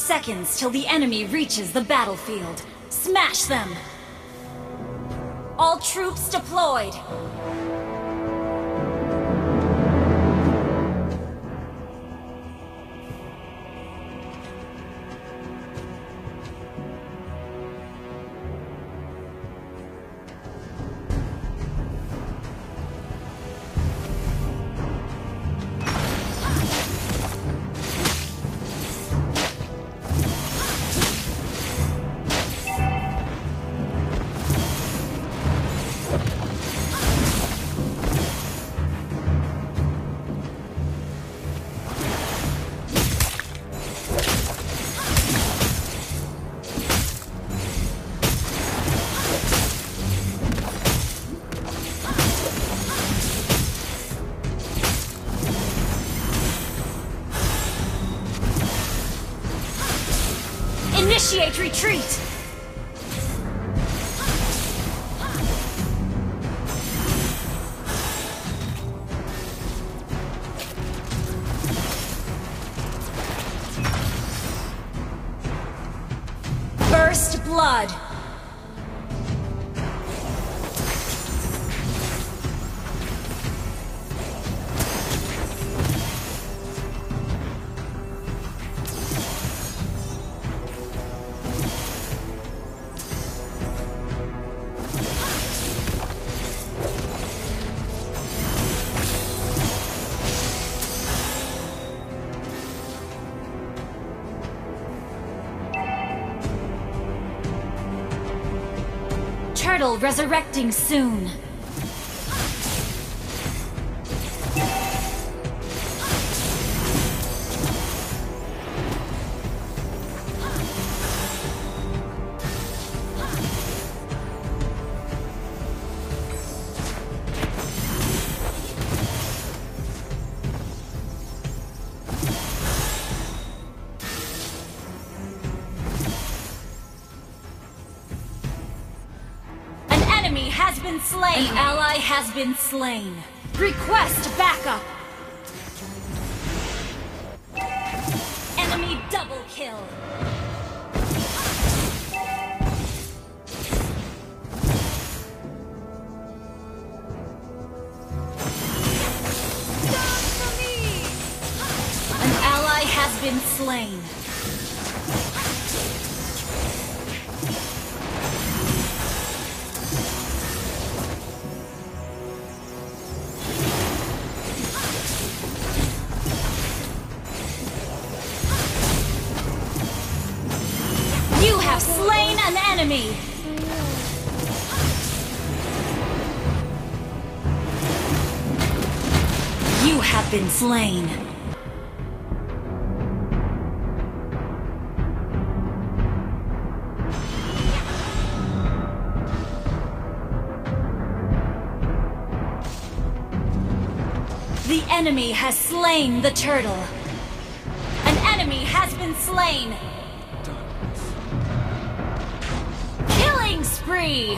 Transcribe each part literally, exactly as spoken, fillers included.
seconds till the enemy reaches the battlefield. Smash them! All troops deployed! Initiate retreat! First blood! Turtle resurrecting soon. Has been slain. An ally has been slain. Request backup. Enemy double kill. Down for me. An ally has been slain. Slain an enemy! You have been slain. The enemy has slain the turtle. An enemy has been slain. Killing spree!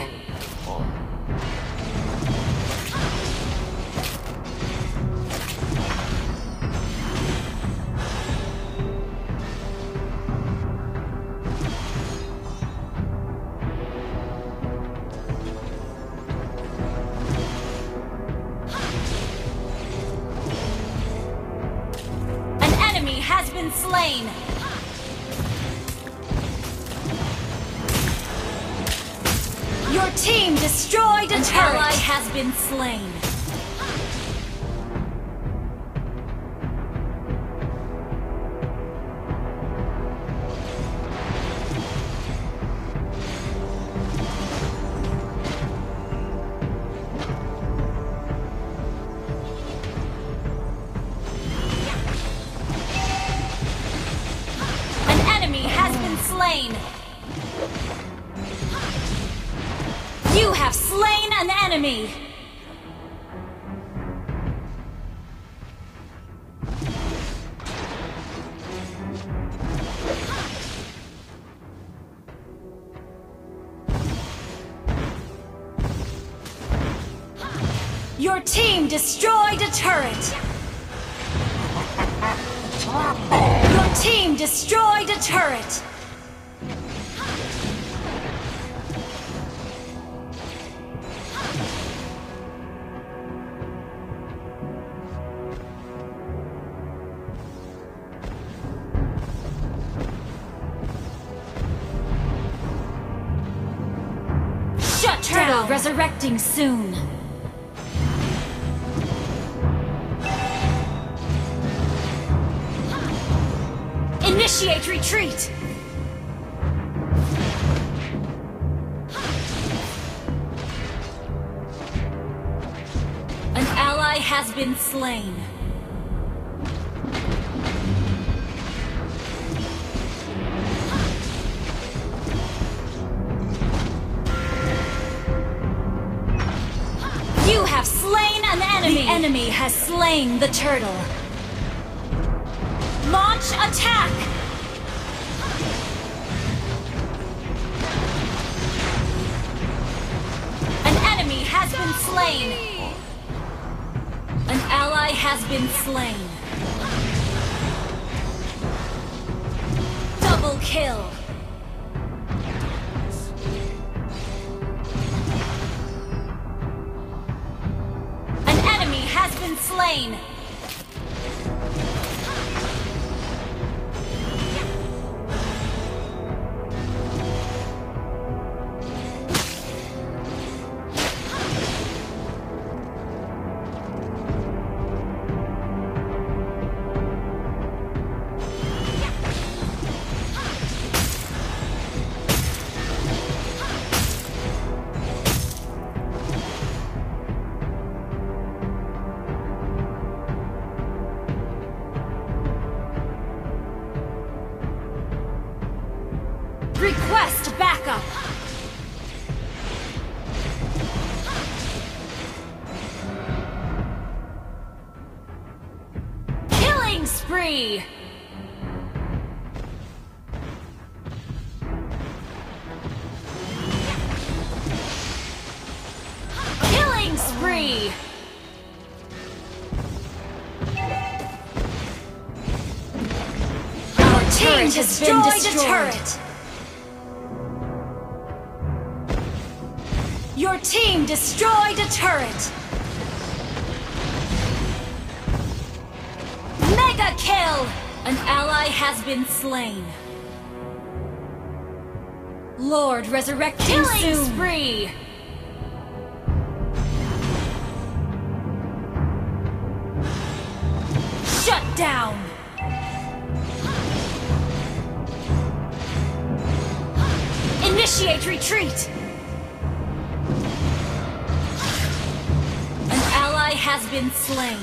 An enemy has been slain. Your team destroyed a turret! An ally has been slain. An enemy has been slain. You have slain an enemy! Your team destroyed a turret! Your team destroyed a turret! Shut down! Turtle resurrecting soon! Initiate retreat! An ally has been slain. You have slain an enemy! The enemy has slain the turtle. Launch attack! An enemy has been slain. An ally has been slain. Double kill. An enemy has been slain. Request backup! Killing spree! Killing spree! Our team has been destroyed. A turret. Your team destroyed a turret! Mega kill! An ally has been slain. Lord resurrecting Killing soon. Spree! Shut down! Initiate retreat! Has been slain.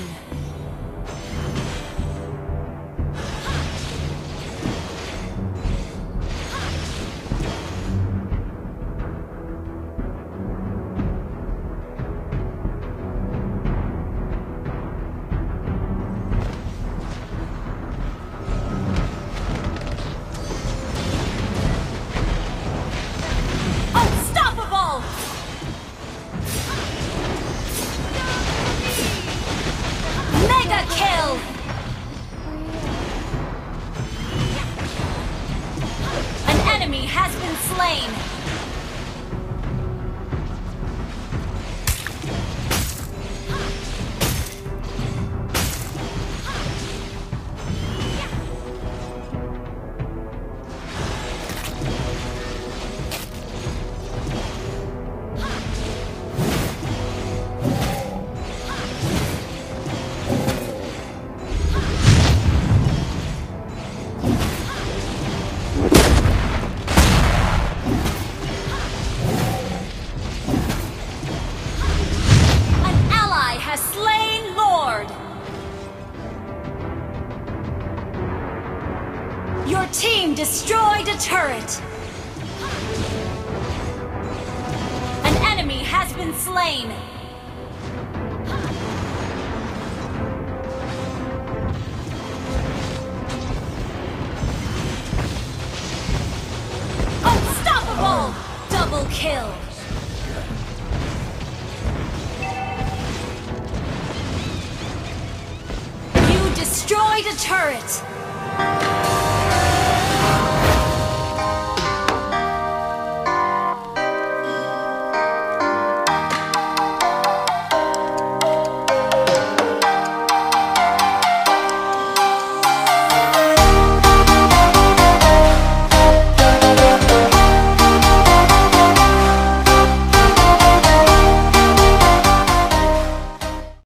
Unstoppable! Mega kill! An enemy has been slain. Your team destroyed a turret! An enemy has been slain! Unstoppable! Double kill! You destroyed a turret!